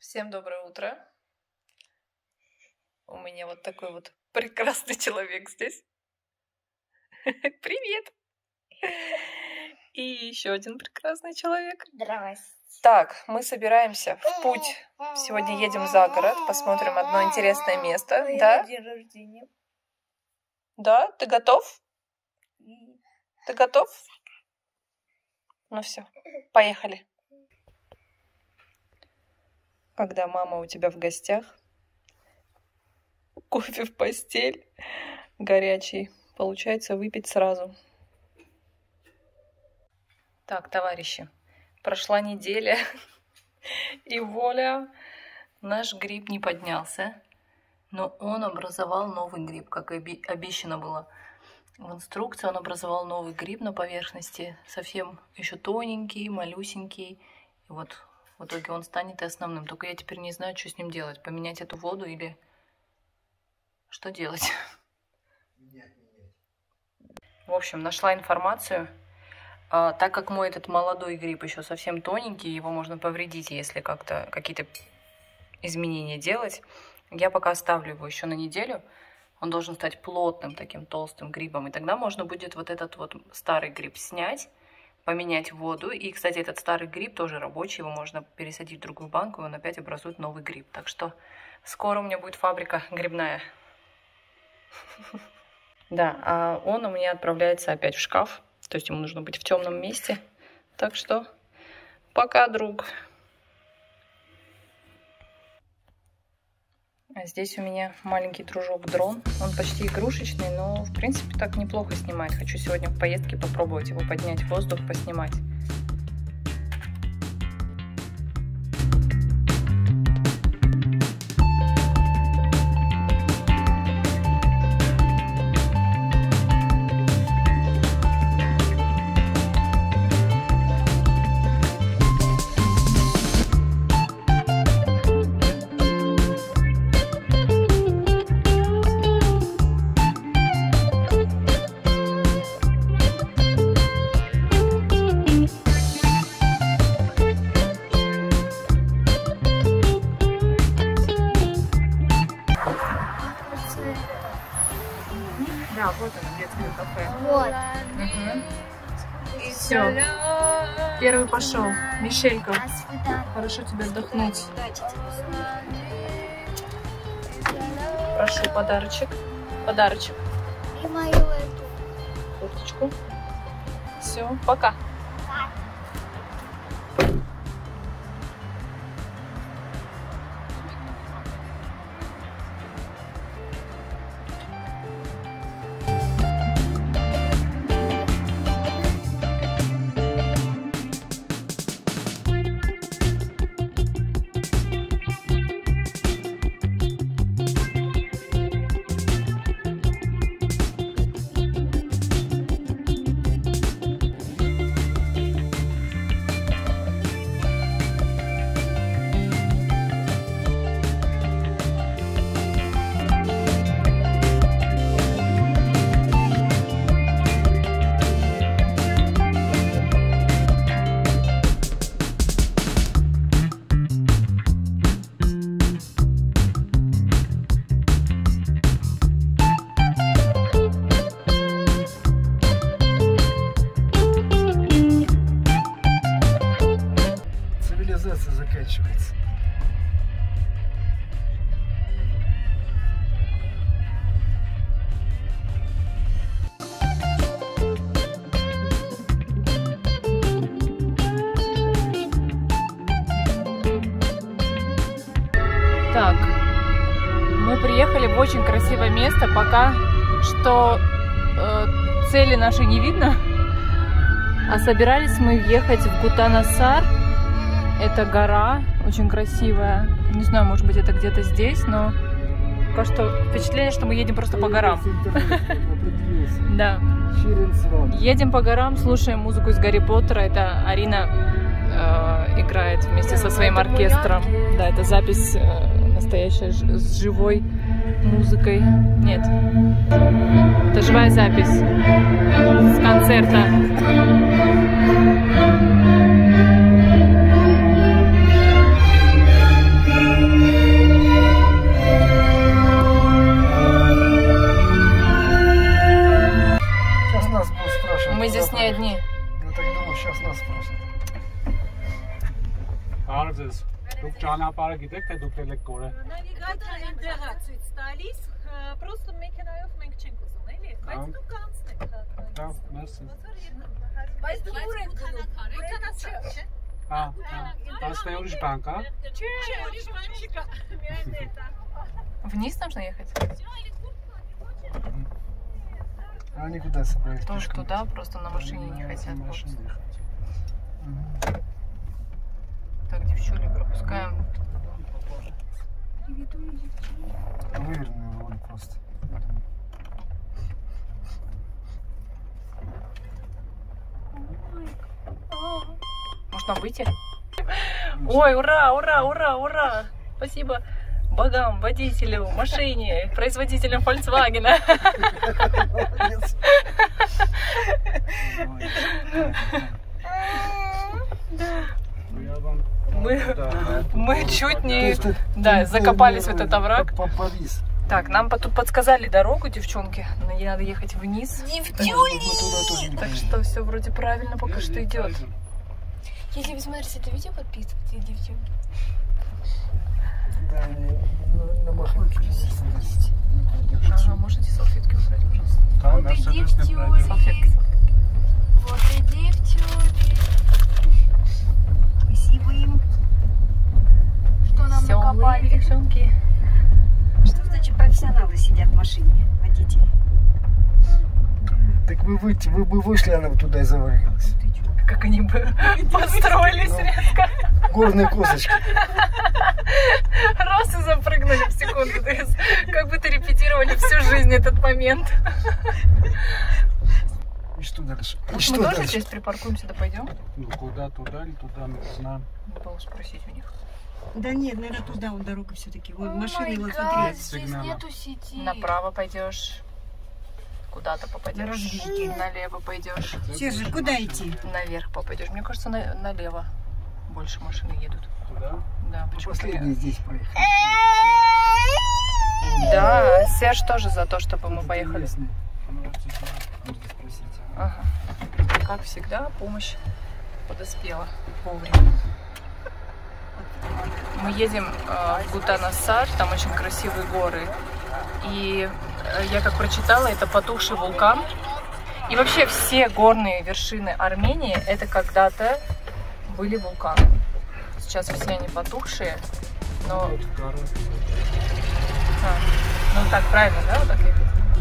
Всем доброе утро. У меня вот такой вот прекрасный человек здесь. Привет! И еще один прекрасный человек. Здрасте. Так, мы собираемся в путь. Сегодня едем за город, посмотрим одно интересное место. Да? День рождения. Да? Ты готов? Ты готов? Ну все, поехали. Когда мама у тебя в гостях, кофе в постель, горячий, получается выпить сразу. Так, товарищи, прошла неделя, и вуаля, наш гриб не поднялся, но он образовал новый гриб, как и обещано было. В инструкции он образовал новый гриб на поверхности, совсем еще тоненький, малюсенький, и вот в итоге он станет и основным. Только я теперь не знаю, что с ним делать. Поменять эту воду или что делать? В общем, нашла информацию. Так как мой этот молодой гриб еще совсем тоненький, его можно повредить, если как-то какие-то изменения делать. Я пока оставлю его еще на неделю. Он должен стать плотным, таким толстым грибом. И тогда можно будет вот этот вот старый гриб снять, поменять воду. И, кстати, этот старый гриб тоже рабочий. Его можно пересадить в другую банку, и он опять образует новый гриб. Так что скоро у меня будет фабрика грибная. Да, а он у меня отправляется опять в шкаф. То есть ему нужно быть в темном месте. Так что пока, друг. А здесь у меня маленький дружок-дрон. Он почти игрушечный, но в принципе так неплохо снимает. Хочу сегодня в поездке попробовать его поднять в воздух, поснимать. Да, вот оно, детское кафе. Вот. Угу. Все. Первый пошел. Мишелька. Хорошо тебе отдохнуть. Прошу, подарочек. Подарочек. И мою эту Курточку. Все, пока. Заканчивается. Так, мы приехали в очень красивое место, пока что цели нашей не видно, а собирались мы ехать в Гутанасар. Это гора, очень красивая. Не знаю, может быть, это где-то здесь, но пока что впечатление, что мы едем просто по горам. Да. Едем по горам, слушаем музыку из Гарри Поттера. Это Арина играет вместе со своим оркестром. Да, это запись настоящая с живой музыкой. Нет, это живая запись с концерта. Դուք ճանապարհը գիտեք, թե դուք ելեք կորը։ Նավիգատորը ինտեգրա ցույց տալիս, պրոստը մեքենայով մենք չենք ուզում, էլի, բայց դուք կանցնեք։ Դա, մերսի։ Բայց դու ուր եք գնում։ Այդքանացա, չէ՞։ Հա, ասնե ուրիշ բան կա։ Չէ, ուրիշ բան չկա։ Միայն դա։ Вниз нужно ехать? А они куда собрались? Тоже туда, просто на машине не хотят. Так, девчули, пропускаем. Выверенную руль просто. Может нам выйти? Ой, ура, ура, ура, ура! Спасибо богам, водителю, машине, производителям Volkswagen. Мы чуть не закопались в этот овраг. Так, нам тут подсказали дорогу, девчонки. Надо ехать вниз. Девчули! Так что все вроде правильно пока что идет. Если вы смотрите это видео, подписывайтесь, девчонки. Да, они на маховке есть. Ага, можете салфетки убрать, пожалуйста? Вот и девчули. Салфетки. Вот и девчули. Спасибо им, что нам накопали. Девчонки. Что значит профессионалы сидят в машине, водители? Так вы выйти, вы бы вышли, она бы туда и завалилась. Как они бы подстроились резко. Горные козочки. Раз и запрыгнули в секунду. То есть, как будто репетировали всю жизнь этот момент. И что дальше? И Может, что мы тоже дальше? здесь припаркуемся, да пойдем? Ну, куда, туда или туда, мы не знаем. Надо было спросить у них. Да нет, наверное, туда вот дорога все-таки. Вот машины, вот Да, смотри. здесь сигнала. нету сети. Направо пойдешь. Куда-то попадешь. На развилке. Налево пойдешь. Сержик, куда идти? Наверх попадешь. Мне кажется, налево больше машины едут. Туда? Да, почему-то. Последний здесь проехали. Да, Серж тоже за то, чтобы мы поехали. Интересный. Можно спросить. Ага. Как всегда, помощь подоспела вовремя. Мы едем в Бутан-Асар, там очень красивые горы. И я как прочитала, это потухший вулкан. И вообще все горные вершины Армении это когда-то были вулканы. Сейчас все они потухшие, но... ну так правильно, да? Вот так ехать?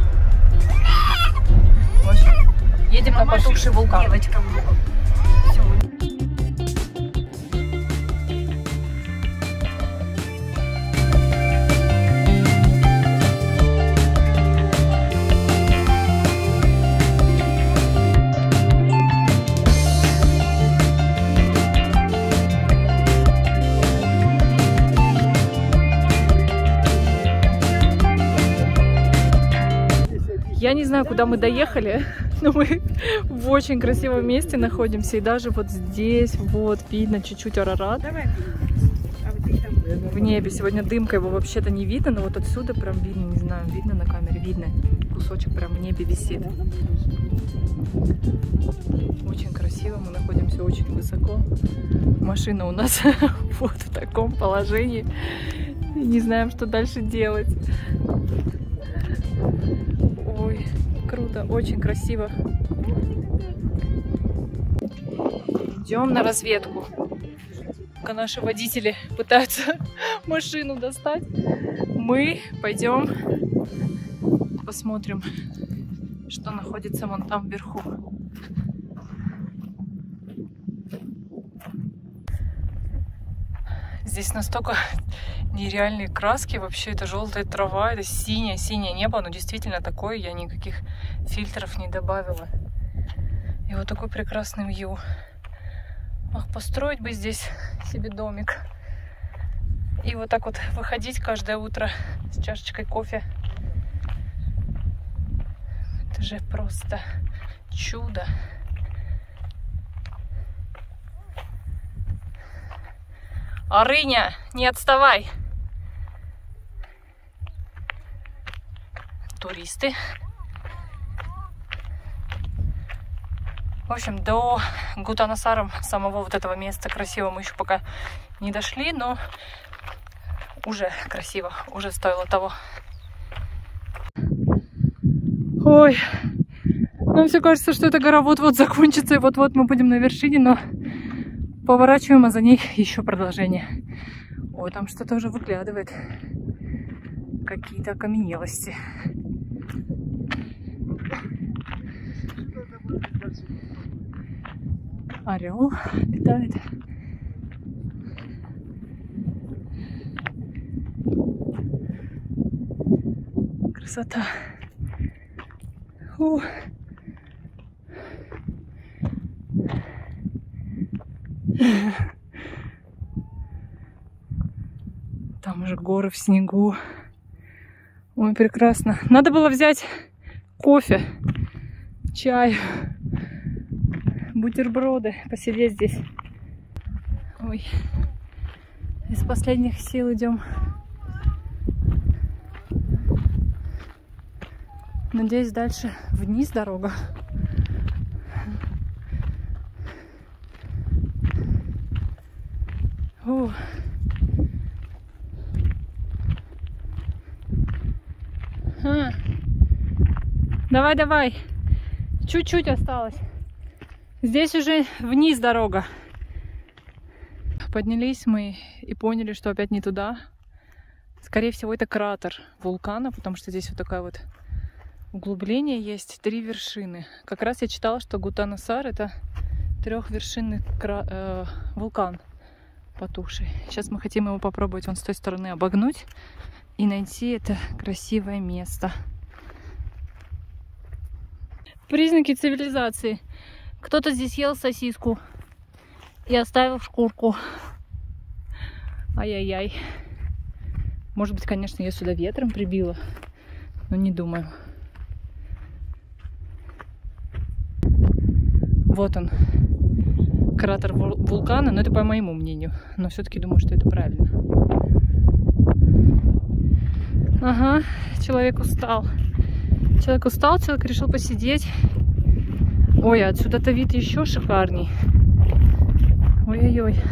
В общем, едем на потухший вулкан. Девочка, Я не знаю, куда мы доехали, но мы в очень красивом месте находимся. И даже вот здесь вот видно чуть-чуть Арарат. давай. А вот ты там. В небе. Сегодня дымка, его вообще-то не видно, но вот отсюда прям видно, не знаю, видно на камере, видно. Кусочек прям в небе висит. Очень красиво, мы находимся очень высоко. Машина у нас вот в таком положении. Не знаем, что дальше делать. Ой, круто, очень красиво. Идем на разведку. Пока наши водители пытаются машину достать, мы пойдем посмотрим, что находится вон там вверху. Здесь настолько нереальные краски, вообще это желтая трава, это синее небо, оно действительно такое, я никаких фильтров не добавила. И вот такой прекрасный вью. Ах, построить бы здесь себе домик. И вот так вот выходить каждое утро с чашечкой кофе. Это же просто чудо. Арыня, не отставай! Туристы. В общем, до Бутан-Асара, самого вот этого места красивого, мы еще пока не дошли, но уже красиво, уже стоило того. Ой, нам все кажется, что эта гора вот-вот закончится, и вот-вот мы будем на вершине, но поворачиваем, а за ней еще продолжение. Ой, там что-то уже выглядывает. Какие-то окаменелости. Орел летает. Красота. Фу. Там уже горы в снегу. Ой, прекрасно. Надо было взять кофе, чай, бутерброды, посидеть здесь. Ой, из последних сил идем. Надеюсь, дальше вниз дорога. О. Давай, давай. Чуть-чуть осталось. Здесь уже вниз дорога. Поднялись мы и поняли, что опять не туда. Скорее всего, это кратер вулкана, потому что здесь вот такое вот углубление есть, 3 вершины. Как раз я читала, что Гутанасар — это 3-вершинный вулкан потухший. Сейчас мы хотим его попробовать вон с той стороны обогнуть и найти это красивое место. Признаки цивилизации. Кто-то здесь ел сосиску и оставил шкурку. Ай-яй-яй. Может быть, конечно, ее сюда ветром прибило, но не думаю. Вот он, кратер вулкана, но это по моему мнению. Но все-таки думаю, что это правильно. Ага, человек устал. Человек устал, человек решил посидеть. Ой, отсюда-то вид еще шикарней. Ой-ой-ой.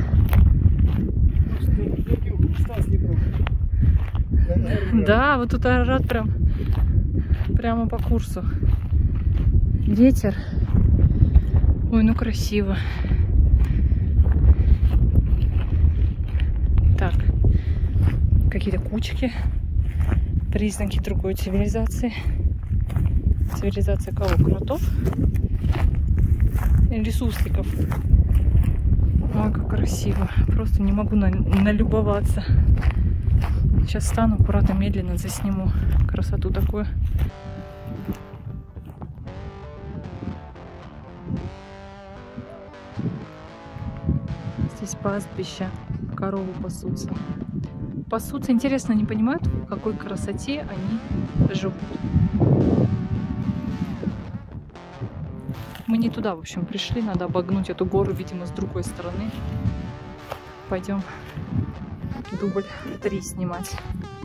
Да, вот тут Арарат прямо по курсу. Ветер. Ой, ну красиво. Так, какие-то кучки. Признаки другой цивилизации. Цивилизация кого? Кротов? Или сусликов? Ой, как красиво. Просто не могу налюбоваться. Сейчас стану, аккуратно, медленно засниму красоту такую. Здесь пастбище, коровы пасутся. Пасутся, интересно, не понимают, в какой красоте они живут. Мы не туда, в общем, пришли, надо обогнуть эту гору, видимо, с другой стороны. Пойдем дубль 3 снимать.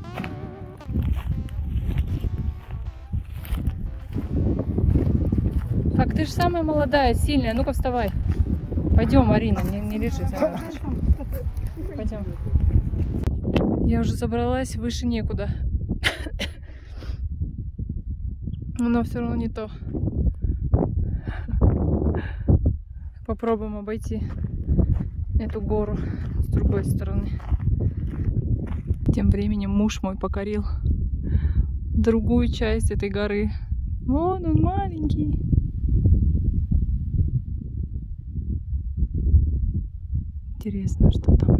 Так, ты же самая молодая, сильная. Ну-ка, вставай. Пойдем, Арина, не лежи. Пойдем. Я уже забралась, выше некуда. Но все равно не то. Попробуем обойти эту гору с другой стороны. Тем временем муж мой покорил другую часть этой горы. Вон он маленький. Интересно, что там.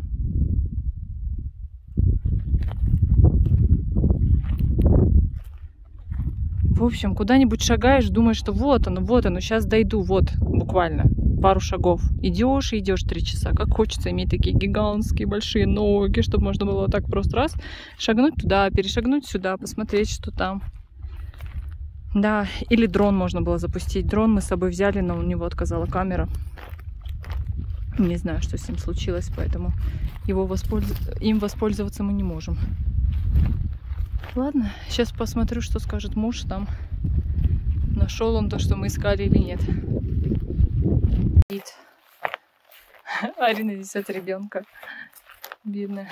В общем, куда-нибудь шагаешь, думаешь, что вот оно, сейчас дойду, вот, буквально пару шагов. Идешь и идешь 3 часа. Как хочется иметь такие гигантские большие ноги, чтобы можно было так просто раз шагнуть туда, перешагнуть сюда, посмотреть, что там. Да, или дрон можно было запустить. Дрон мы с собой взяли, но у него отказала камера. Не знаю, что с ним случилось, поэтому им воспользоваться мы не можем. Ладно, сейчас посмотрю, что скажет муж там. Нашел он то, что мы искали или нет. Арина несет ребенка. Бедная.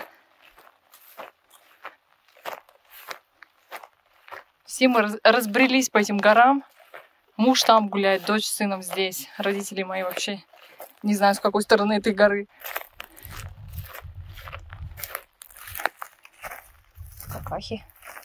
Все мы разбрелись по этим горам. Муж там гуляет, дочь с сыном здесь. Родители мои вообще не знаю, с какой стороны этой горы. Какахи.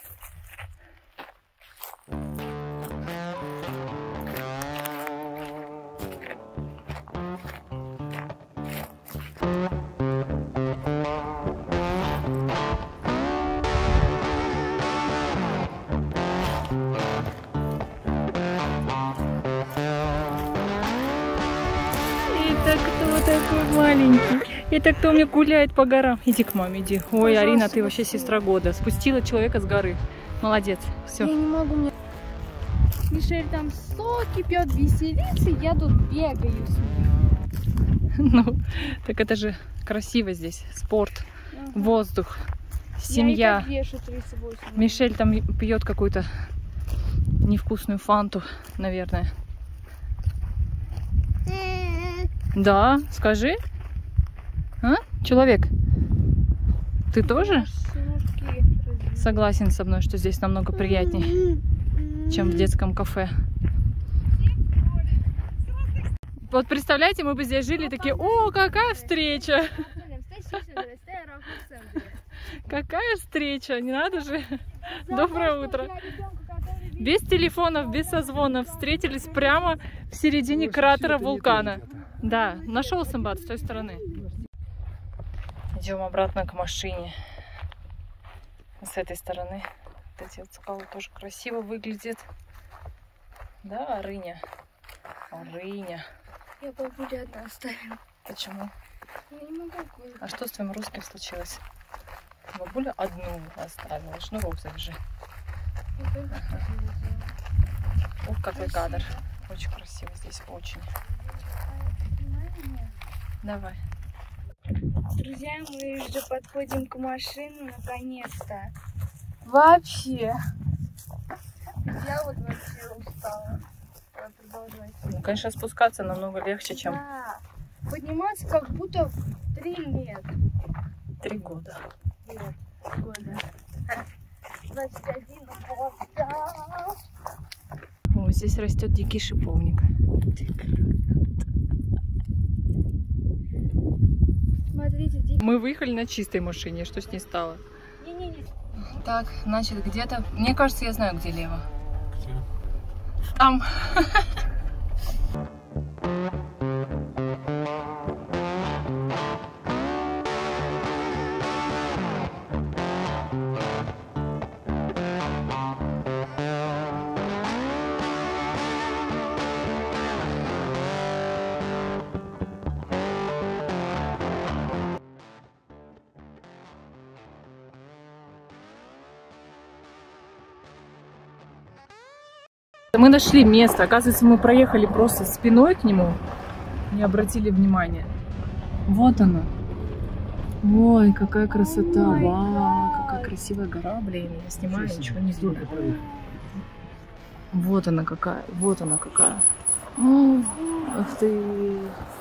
Это кто такой маленький? Это кто мне гуляет по горам? Иди к маме, иди. Ой, Арина, ты вообще сестра года. Спустила человека с горы. Молодец. Все. Я не могу, мне... Мишель там соки пьет, веселится, я тут бегаю с ним. Ну, так это же красиво здесь. Спорт, воздух, семья. Я и так вешу 38. Мишель там пьет какую-то невкусную фанту, наверное. Да, скажи. А? Человек, ты тоже согласен со мной, что здесь намного приятнее, чем в детском кафе? Вот представляете, мы бы здесь жили такие: о, какая встреча! Какая встреча, не надо же! Доброе утро! Без телефонов, без созвонов встретились прямо в середине кратера вулкана. Да, нашел Самбат с той стороны. Идем обратно к машине. С этой стороны. Вот эти вот скалы тоже красиво выглядят. Да, Арыня? Арыня. Я бабулю одна оставила. Почему? Я не могу. А что с твоим русским случилось? Бабуля одну оставила. Шнурок завяжи. Ага. Ух, какой кадр. Очень красиво здесь, очень. Давай. Друзья, мы уже подходим к машине наконец-то. Вообще. Я вот вообще устала. Продолжать. Ну, конечно, спускаться намного легче, чем... Да. Подниматься как будто 3 лет. 3 года. Года. 21 года. О, здесь растет дикий шиповник. Смотрите, дикий. Мы выехали на чистой машине. Что с ней стало? Не-не-не. Так, значит, где-то... Мне кажется, я знаю, где лево. Где? Там. Мы нашли место. Оказывается, мы проехали просто спиной к нему. Не обратили внимания. Вот она. Ой, какая красота. Вау, какая красивая гора, блин. Я снимаю, ничего не видно. Вот она какая. Вот она какая. Ах ты.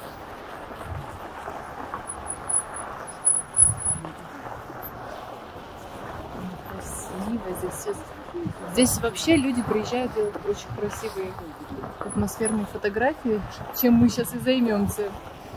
Красиво здесь все. Здесь вообще люди приезжают делать очень красивые атмосферные фотографии, чем мы сейчас и займемся.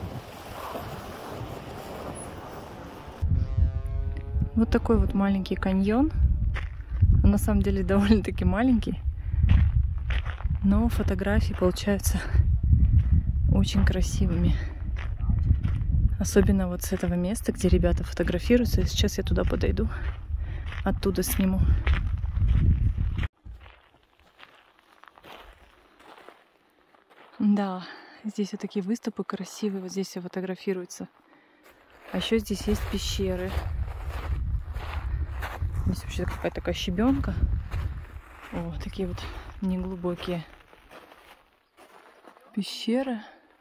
Вот такой вот маленький каньон. Он на самом деле довольно-таки маленький, но фотографии получаются очень красивыми. Особенно вот с этого места, где ребята фотографируются. Сейчас я туда подойду, оттуда сниму. Да, здесь вот такие выступы красивые, вот здесь все фотографируются. А еще здесь есть пещеры. Здесь вообще какая-то такая щебенка. О, такие вот неглубокие пещеры.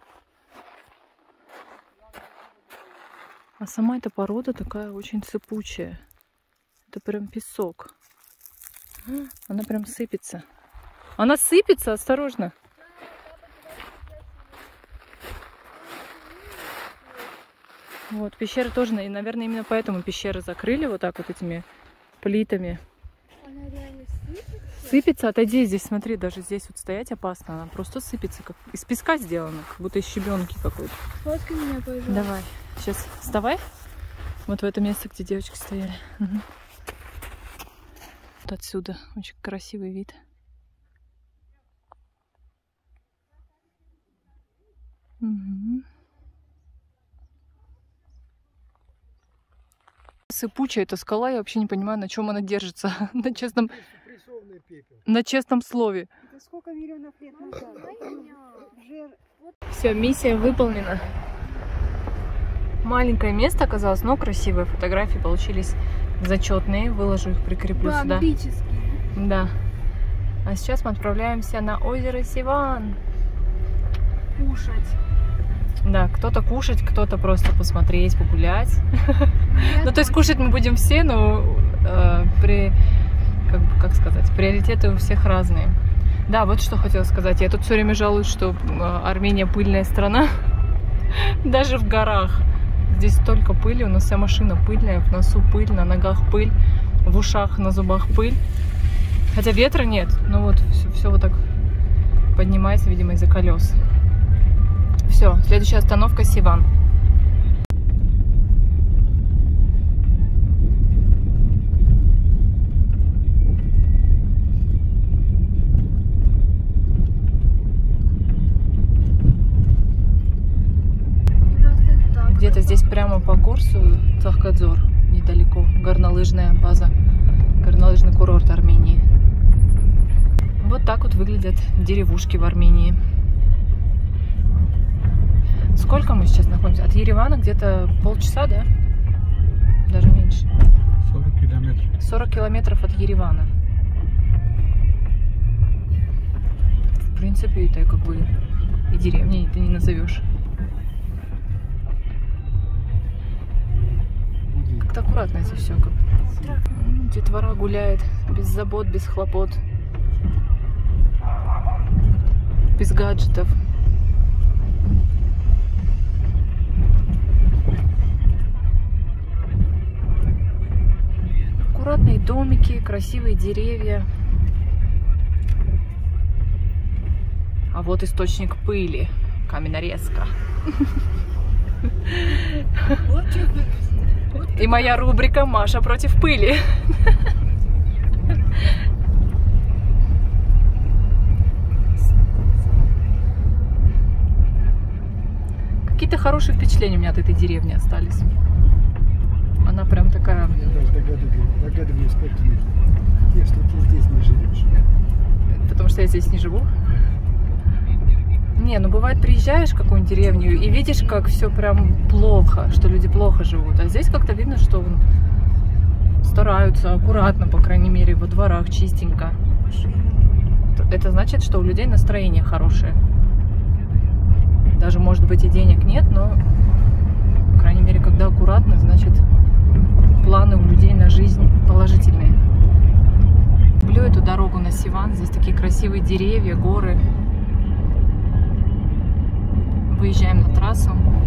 А сама эта порода такая очень сыпучая. Это прям песок. Она прям сыпется. Она сыпется, осторожно. Вот, пещеры тоже, и, наверное, именно поэтому пещеры закрыли вот так вот этими плитами. Она реально сыпется. Сыпется, отойди, здесь, смотри, даже здесь вот стоять опасно, она просто сыпется, как из песка сделана, как будто из щебенки какой-то. Сфоткай меня, пожалуйста. Давай, сейчас вставай, вот в это место, где девочки стояли. Угу. Вот отсюда очень красивый вид. Угу. Сыпучая эта скала, я вообще не понимаю, на чем она держится. На честном слове. Это сколько миллионов лет назад? Все, миссия выполнена. Маленькое место оказалось, но красивые фотографии получились зачетные. Выложу их, прикреплю сюда. Бомбический. Да. А сейчас мы отправляемся на озеро Сиван. Кушать. Да, кто-то кушать, кто-то просто посмотреть, погулять. Ну, то есть кушать мы будем все, но как сказать, приоритеты у всех разные. Да, вот что хотела сказать. Я тут все время жалуюсь, что Армения пыльная страна. Даже в горах. Здесь столько пыли, у нас вся машина пыльная, в носу пыль, на ногах пыль, в ушах, на зубах пыль. Хотя ветра нет, но вот все вот так поднимается, видимо, из-за колес. Все, следующая остановка Сиван. Где-то здесь прямо по курсу Цахкадзор, недалеко, горнолыжная база, горнолыжный курорт Армении. Вот так вот выглядят деревушки в Армении. Сколько мы сейчас находимся? От Еревана где-то полчаса, да? Даже меньше. 40 километров. 40 километров от Еревана. В принципе, это как бы и деревней ты не назовешь. Как-то аккуратно это все. Детвора гуляет без забот, без хлопот, без гаджетов. Аккуратные домики, красивые деревья. А вот источник пыли. Каменорезка. И моя рубрика «Маша против пыли». Какие-то хорошие впечатления у меня от этой деревни остались. Она прям такая... Я даже догадываюсь, как ты, что ты здесь не живешь. Потому что я здесь не живу? Не, ну бывает, приезжаешь в какую-нибудь деревню и видишь, как все прям плохо, что люди плохо живут. А здесь как-то видно, что стараются аккуратно, по крайней мере, во дворах чистенько. Это значит, что у людей настроение хорошее. Даже, может быть, и денег нет, но, по крайней мере, когда аккуратно, значит, планы у людей на жизнь положительные. Люблю эту дорогу на Сиван. Здесь такие красивые деревья, горы. Выезжаем на трассу.